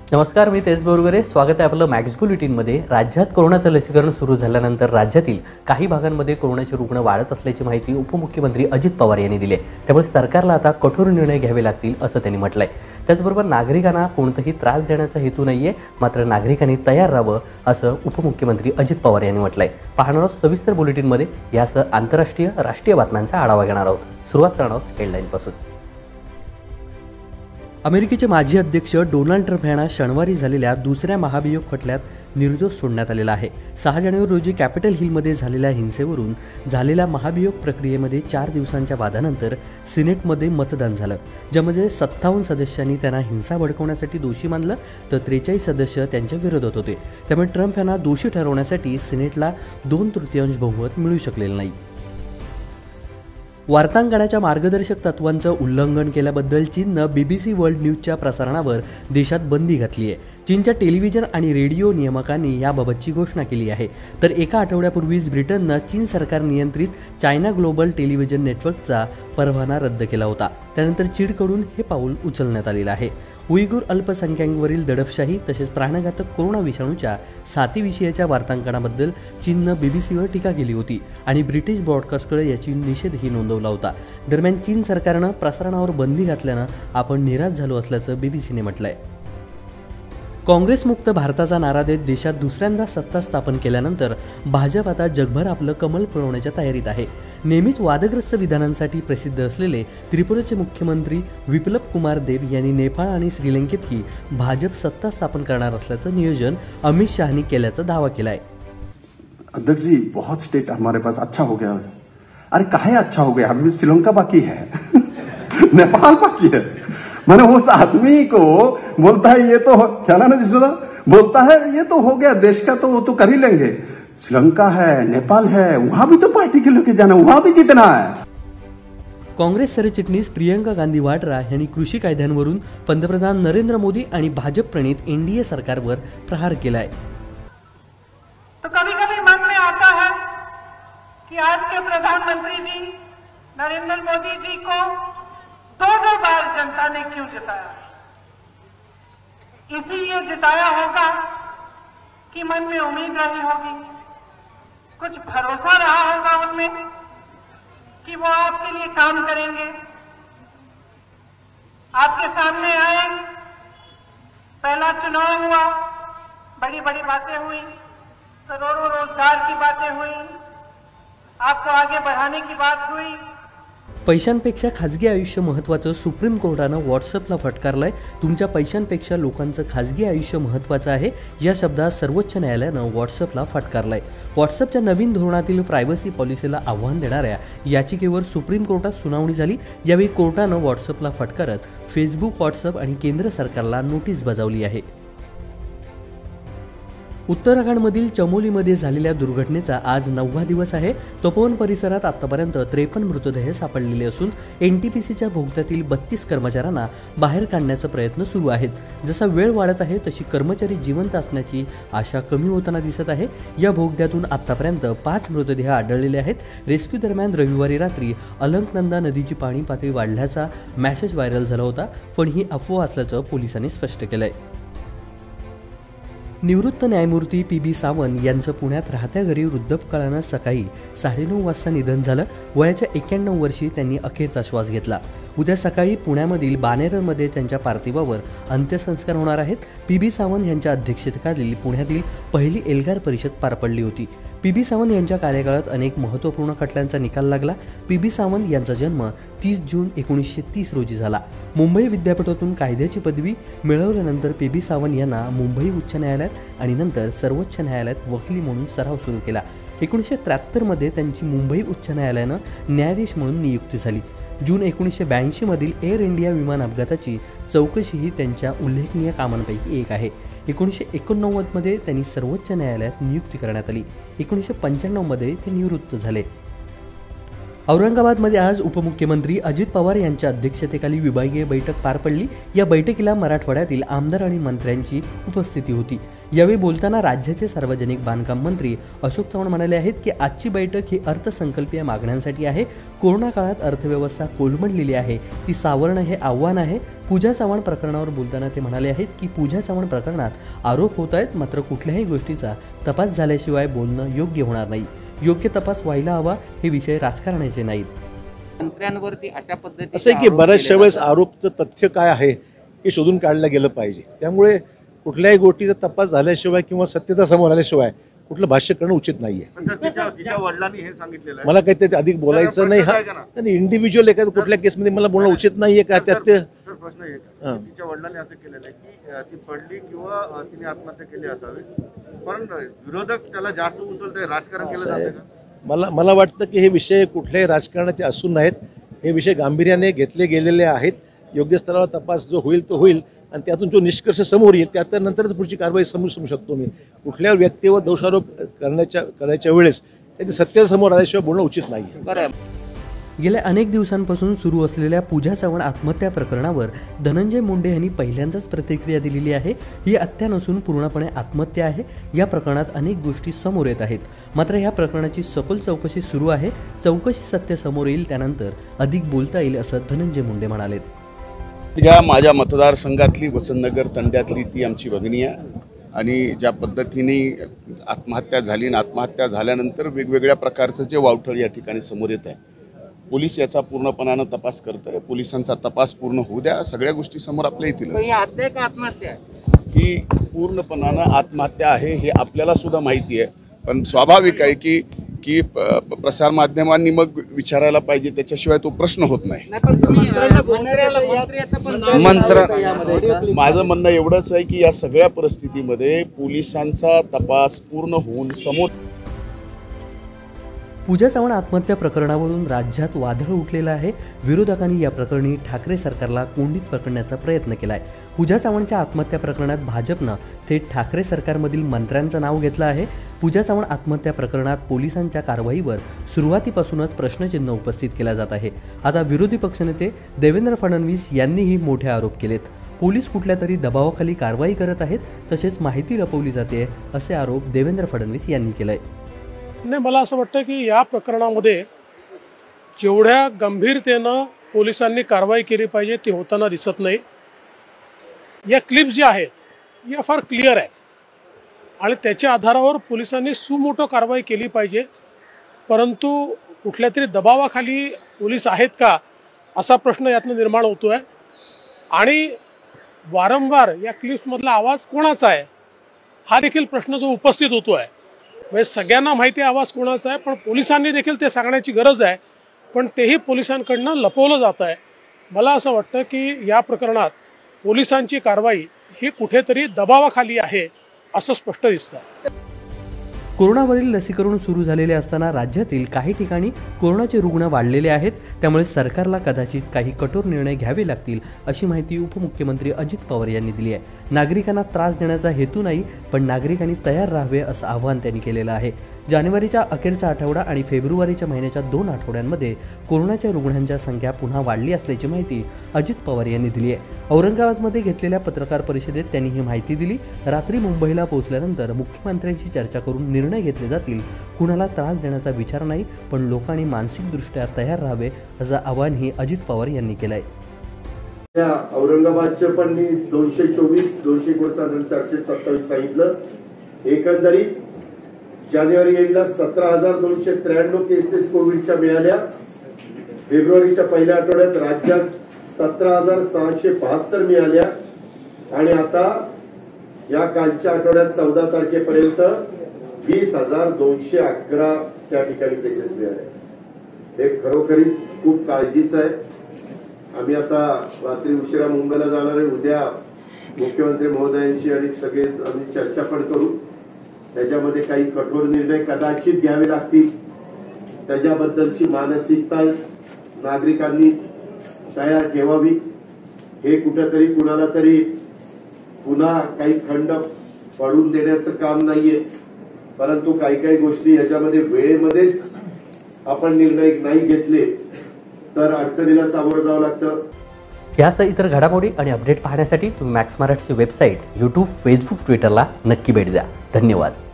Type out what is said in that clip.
नमस्कार, मी जगभर स्वागत आहे आपलं मॅक्स बुलेटिनमध्ये। राज्यात कोरोनाचं लसीकरण सुरू झाल्यानंतर राज्यातील काही भागांमध्ये कोरोनाचे रुग्ण वाढत असल्याची माहिती उपमुख्यमंत्री अजित पवार यांनी दिली आहे। त्यामुळे सरकारला आता कठोर निर्णय घ्यावे लागतील असं त्यांनी म्हटलंय। त्याचबरोबर नागरिकांना कोणताही त्रास देण्याचा हेतू नाहीये, मात्र नागरिकांनी तयार राहावं असं उपमुख्यमंत्री अजित पवार यांनी म्हटलंय। पाहणार आहोत सविस्तर बुलेटिनमध्ये यासह आंतरराष्ट्रीय राष्ट्रीय बातम्यांचा आढावा घेणार आहोत। सुरुवात करणार आहोत हेडलाईनपासून। अमेरिकेचे माजी अध्यक्ष डोनाल्ड ट्रम्प यांना शनिवारी झालेल्या दुसऱ्या महाभियोग खटल्यात निर्दोष सोडण्यात आलेला आहे। 6 जानेवारी रोजी कॅपिटल हिलमध्ये झालेल्या हिंसेवरून झालेल्या महाभियोग प्रक्रियेमध्ये 4 दिवसांच्या वादानंतर सिनेटमध्ये मतदान झालं, ज्यामध्ये 57 सदस्यांनी त्यांना हिंसा भडकवण्यासाठी दोषी मानलं, तर 43 सदस्य त्यांच्या विरोधात होते। त्यामुळे ट्रम्प यांना दोषी ठरवण्यासाठी सिनेटला 2/3 बहुमत मिळू शकलेलं नाही। वार्तांकनाच्या मार्गदर्शक तत्वांचं उल्लंघन केल्याबद्दल चीननं BBC वर्ल्ड न्यूजच्या प्रसारणावर देशात बंदी घातली आहे। चीनच्या टेलिव्हिजन आणि रेडिओ नियामकांनी याबाबतची घोषणा केली आहे। तर एका आठवड्यापूर्वीच ब्रिटननं चीन सरकार नियंत्रित चायना ग्लोबल टेलिव्हिजन नेटवर्कचा परवाना रद्द केला होता। त्यानंतर चीनकडून हे पाऊल उचलण्यात आलेलं आहे। उयगुर अल्पसंख्याकांवरील दडपशाही तसेच प्राणघातक कोरोना विषाणूच्या साथीविषयीच्या वार्तांकनाबद्दल चीननं BBCवर टीका केली होती आणि ब्रिटिश ब्रॉडकास्टकडे याची निषेधही नोंदवला होता। दरम्यान चीन सरकारनं प्रसारणावर बंदी घातल्यानं आपण निराश झालो असल्याचं BBCने म्हटलंय। काँग्रेसमुक्त भारताचा नारा देत देशात दुसऱ्यांदा सत्ता स्थापन केल्यानंतर भाजप आता जगभर आपलं कमल फुलवण्याच्या तयारीत आहे। नेहमीच वादग्रस्त विधानांसाठी प्रसिद्ध असलेले त्रिपुराचे मुख्यमंत्री विप्लव कुमार देब यांनी नेपाळ आणि श्रीलंकेतही भाजप सत्ता स्थापन करणार असल्याचं नियोजन अमित शहानी केल्याचा दावा केला आहे। अध्यक्ष जी, बहुत स्टेट हमारे पास अच्छा हो गया। अरे काहे अच्छा हो गया, अभी श्रीलंका बाकी है नेपाल बाकी है। मैंने उस आदमी को बोलता है ये तो क्या ना जिसको बोलता है ये तो हो गया देश का, तो वो तो कर ही लेंगे। श्रीलंका है, नेपाल है, वहां भी तो पार्टी के लेके जाना, वहां भी जीतना है। काँग्रेस सरचिटणीस प्रियंका गांधी वाड्रा यांनी कृषी कायद्यांवरून पंतप्रधान नरेंद्र मोदी आणि भाजप प्रणित NDA सरकारवर प्रहार केलाय। तो कभी कभी मन में आता है कि आज के प्रधानमंत्री जी नरेंद्र मोदी जी को 2 बार जनता ने क्यों जिताया। इसीलिए जिताया होगा कि मन में उम्मीद रही होगी, कुछ भरोसा रहा होगा उनमें कि वो आपके लिए काम करेंगे। आपके सामने आए, पहला चुनाव हुआ, बड़ी बड़ी बातें हुई, करोड़ों रोजगार की बातें हुई, आपको आगे बढ़ाने की बात हुई। पैशांपेक्षा खाजगी आयुष्य महत्त्वाचं सुप्रीम कोर्टानं व्हॉट्सअपला फटकारलंय। तुमच्या पैशांपेक्षा लोकांचं खाजगी आयुष्य महत्त्वाचं आहे, या शब्दात सर्वोच्च न्यायालयानं व्हॉट्सअपला फटकारलंय। व्हॉट्सअपच्या नवीन धोरणातील प्रायव्हसी पॉलिसीला आव्हान देणाऱ्या याचिकेवर सुप्रीम कोर्टात सुनावणी झाली। यावेळी कोर्टानं व्हॉट्सअपला फटकारत फेसबुक, व्हॉट्सअप आणि केंद्र सरकारला नोटीस बजावली आहे। उत्तराखंडमधील चमोलीमध्ये झालेल्या दुर्घटनेचा आज 9वा दिवस आहे। तपोवन परिसरात आतापर्यंत 53 मृतदेह सापडलेले असून NTPCच्या भोगत्यातील 32 कर्मचाऱ्यांना बाहेर काढण्याचा प्रयत्न सुरू आहेत। जसा वेळ वाढत आहे तशी कर्मचारी जिवंत असण्याची आशा कमी होताना दिसत आहे। या भोगद्यातून आतापर्यंत 5 मृतदेह आढळलेले आहेत। रेस्क्यू दरम्यान रविवारी रात्री अलकनंदा नदीची पाणी पातळी वाढल्याचा मेसेज व्हायरल झाला होता, पण ही अफवा असल्याचं पोलिसांनी स्पष्ट केलंय। निवृत्त न्यायमूर्ती PB सावंत यांचं पुण्यात राहत्या घरी वृद्धापकाळानं सकाळी 9:30 वाजता निधन झालं। वयाच्या 91 वर्षी त्यांनी अखेरचा श्वास घेतला। उद्या सकाळी पुण्यामधील बाणेरमध्ये त्यांच्या पार्थिवावर अंत्यसंस्कार होणार आहेत। PB सावंत यांच्या अध्यक्षतेखाली पुण्यातील पहिली एल्गार परिषद पार पडली होती। PB सावंत यांच्या कार्यकाळात अनेक महत्त्वपूर्ण खटल्यांचा निकाल लागला। PB सावंत यांचा जन्म 30 जून 1930 रोजी झाला। मुंबई विद्यापीठातून कायद्याची पदवी मिळवल्यानंतर PB सावंत यांना मुंबई उच्च न्यायालयात आणि नंतर सर्वोच्च न्यायालयात वकिली म्हणून सराव सुरू केला। 1973 मध्ये त्यांची मुंबई उच्च न्यायालयानं न्यायाधीश म्हणून नियुक्ती झाली। जून 1982 मधील एअर इंडिया विमान अपघाताची चौकशी ही त्यांच्या उल्लेखनीय कामांपैकी एक आहे। 1989 मध्ये त्यांनी सर्वोच्च न्यायालयात नियुक्ती करण्यात आली। 1995 मध्ये ते निवृत्त झाले। औरंगाबादमध्ये आज उपमुख्यमंत्री अजित पवार यांच्या अध्यक्षतेखाली विभागीय बैठक पार पडली। या बैठकीला मराठवाड्यातील आमदार आणि मंत्र्यांची उपस्थिती होती। यावेळी बोलताना राज्याचे सार्वजनिक बांधकाम मंत्री अशोक चव्हाण म्हणाले आहेत की आजची बैठक ही अर्थसंकल्पीय मागण्यांसाठी आहे। कोरोना काळात अर्थव्यवस्था कोलमडलेली आहे, ती सावरणं हे आव्हान आहे। पूजा चव्हाण प्रकरणावर बोलताना ते म्हणाले आहेत की पूजा चव्हाण प्रकरणात आरोप होत आहेत, मात्र कुठल्याही गोष्टीचा तपास झाल्याशिवाय बोलणं योग्य होणार नाही। योग्य तपास व्हायला हवा, हे विषय राजकारणाचे नाहीत। मंत्र्यांवरती अशा पद्धतीने असं आहे की बऱ्याचशा वेळेस आरोपचं तथ्य काय आहे हे शोधून काढलं गेलं पाहिजे। त्यामुळे कुठल्याही गोष्टीचा तपास झाल्याशिवाय किंवा सत्यता समोर आल्याशिवाय कुठलं भाष्य करणं उचित नाहीये। मला काही ते अधिक बोलायचं नाही। आणि इंडिव्हिज्युअल एखाद्या कुठल्या केसमध्ये मला बोलणं उचित नाहीये का त्यात ते प्रश्न आहे का तिच्या वडिलांनी असं केलेलं आहे की ती पडली किंवा तिने आत्महत्या केली असावी, पण विरोधक त्याला जास्त उचलते, राजकारण केलं जातं का? मला वाटतं की हे विषय कुठल्याही राजकारणाचे असून नाहीत, हे विषय गांभीर्याने घेतले गेलेले आहेत। योग्य स्तरावर तपास जो होईल तो होईल आणि त्यातून जो निष्कर्ष समोर येईल त्यानंतरच पुढची कारवाई समजू शकतो मी। कुठल्या व्यक्तीवर दोषारोप करायच्या वेळेस त्याची सत्य समोर आल्याशिवाय बोलणं उचित नाही। गेल्या अनेक दिवसांपासून सुरू असलेल्या पूजा चव्हाण आत्महत्या प्रकरणावर धनंजय मुंडे यांनी पहिल्यांदाच प्रतिक्रिया दिलेली आहे। ही हत्या नसून पूर्णपणे आत्महत्या आहे। या प्रकरणात अनेक गोष्टी समोर येत आहेत, मात्र या प्रकरणाची सखोल चौकशी सुरू आहे। चौकशी सत्य समोर येईल त्यानंतर अधिक बोलता येईल असं धनंजय मुंडे म्हणाले। माझ्या मतदारसंघातली वसंतनगर तंड्यातली ती आमची भगिनी आहे आणि ज्या पद्धतीने आत्महत्या झाली आणि आत्महत्या झाल्यानंतर वेगवेगळ्या प्रकारचं जे वावटळ या ठिकाणी समोर येत आहे, पोलीस याचा पूर्णपणानं तपास करत आहे। पोलिसांचा तपास पूर्ण होऊ द्या, सगळ्या गोष्टी समोर आपल्या येतील। ही पूर्णपणानं आत्महत्या आहे हे आपल्याला सुद्धा माहिती आहे, पण स्वाभाविक आहे की प्रसार माध्यमांनी मग विचारायला पाहिजे, त्याच्याशिवाय तो प्रश्न होत नाही। माझं म्हणणं एवढंच आहे की या सगळ्या परिस्थितीमध्ये पोलिसांचा तपास पूर्ण होऊन समोर। पूजा चव्हाण आत्महत्या प्रकरणावरून राज्यात वादळ उठलेलं आहे। विरोधकांनी या प्रकरणी ठाकरे सरकारला कोंडीत पकडण्याचा प्रयत्न केलाय। पूजा चव्हाणच्या आत्महत्या प्रकरणात भाजपनं थेट ठाकरे सरकारमधील मंत्र्यांचं नाव घेतलं आहे। पूजा चव्हाण आत्महत्या प्रकरणात पोलिसांच्या कारवाईवर सुरुवातीपासूनच प्रश्नचिन्ह उपस्थित केला जात आहे। आता विरोधी पक्षनेते देवेंद्र फडणवीस यांनीही मोठे आरोप केलेत। पोलीस कुठल्या तरी दबावाखाली कारवाई करत आहेत, तसेच माहिती लपवली जाते असे आरोप देवेंद्र फडणवीस यांनी केलाय। नाही, मला असं वाटतं की या प्रकरणामध्ये जेवढ्या गंभीरतेनं पोलिसांनी कारवाई केली पाहिजे ती होताना दिसत नाही। या क्लिप्स ज्या आहेत या फार क्लिअर आहेत आणि त्याच्या आधारावर पोलिसांनी सुमोटो कारवाई केली पाहिजे, परंतु कुठल्या तरी दबावाखाली पोलीस आहेत का असा प्रश्न यातनं निर्माण होतोय। आणि वारंवार या क्लिप्समधला आवाज कोणाचा आहे हा देखील प्रश्न जो उपस्थित होतोय। म्हणजे सगळ्यांना माहिती आहे आवाज कोणाचा आहे, पण पोलिसांनी देखील ते सांगण्याची गरज आहे, पण तेही पोलिसांकडनं लपवलं जात आहे। मला असं वाटतं की या प्रकरणात पोलिसांची कारवाई ही कुठेतरी दबावाखाली आहे असं स्पष्ट दिसतं। कोरोनावरील लसीकरण सुरू झालेले असताना राज्यातील काही ठिकाणी कोरोनाचे रुग्ण वाढलेले आहेत, त्यामुळे सरकारला कदाचित काही कठोर निर्णय घ्यावे लागतील अशी माहिती उपमुख्यमंत्री अजित पवार यांनी दिली आहे। नागरिकांना त्रास देण्याचा हेतू नाही, पण नागरिकांनी तयार राहावे असं आवाहन त्यांनी केलेलं आहे। जानेवारीच्या अखेरचा आठवडा आणि फेब्रुवारीच्या महिन्याच्या 2 आठवड्यांमध्ये कोरोनाच्या रुग्णांच्या संख्या पुन्हा वाढली असल्याची माहिती अजित पवार यांनी दिली आहे। औरंगाबादमध्ये घेतलेल्या पत्रकार परिषदेत त्यांनी ही माहिती दिली। रात्री मुंबईला पोहोचल्यानंतर मुख्यमंत्र्यांशी चर्चा करून निर्णय घेतले जातील। कुणाला त्रास देण्याचा विचार नाही, पण लोकांनी मानसिकदृष्ट्या तयार राहावे असं आवाहनही अजित पवार यांनी केलंय। औरंगाबादचे पण मी 224 सांगितलं। एकंदरीत जानेवारी एंडला 17,293 केसेस कोविडच्या मिळाल्या। फेब्रुवारीच्या पहिल्या आठवड्यात राज्यात 17,672 मिळाल्या आणि आता या कालच्या आठवड्यात 14 तारखेपर्यंत 20,211 त्या ठिकाणी केसेस मिळाल्या। हे खरोखरीच खूप काळजीचं आहे। आम्ही आता रात्री उशिरा मुंबईला जाणार आहे। उद्या मुख्यमंत्री महोदयांची आणि सगळे आम्ही चर्चा पण करू। त्याच्यामध्ये काही कठोर निर्णय कदाचित घ्यावे लागतील, त्याच्याबद्दलची मानसिकता नागरिकांनी तयार ठेवावी। हे कुठेतरी कुणाला तरी पुन्हा काही खंड पडून देण्याचं काम नाहीये, परंतु काही काही गोष्टी याच्यामध्ये वेळेमध्येच आपण निर्णय नाही घेतले तर अडचणीला सामोरं जावं लागतं. यासह इतर घडामोडी आणि अपडेट पाहण्यासाठी तुम्ही मॅक्स मराठीची वेबसाईट, यूट्यूब, फेसबुक, ट्विटरला नक्की भेट द्या. धन्यवाद.